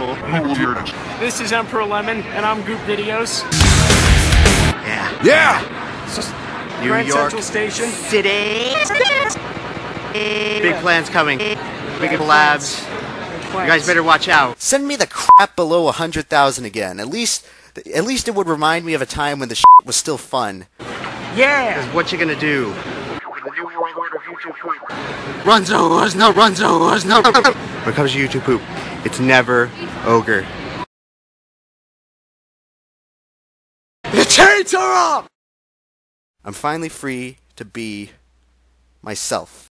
This is Emperor Lemon, and I'm Goop Videos. Yeah. Yeah! It's just New Grand York Central Station. City. Big plans coming. Big collabs. You guys better watch out. Send me the crap below 100,000 again. At least it would remind me of a time when the shit was still fun. Yeah! Because what you gonna do? The new world order of YouTube poop. Runzos, no runzos, no. When it comes to YouTube poop, it's never ogre. The chains are up! I'm finally free to be myself.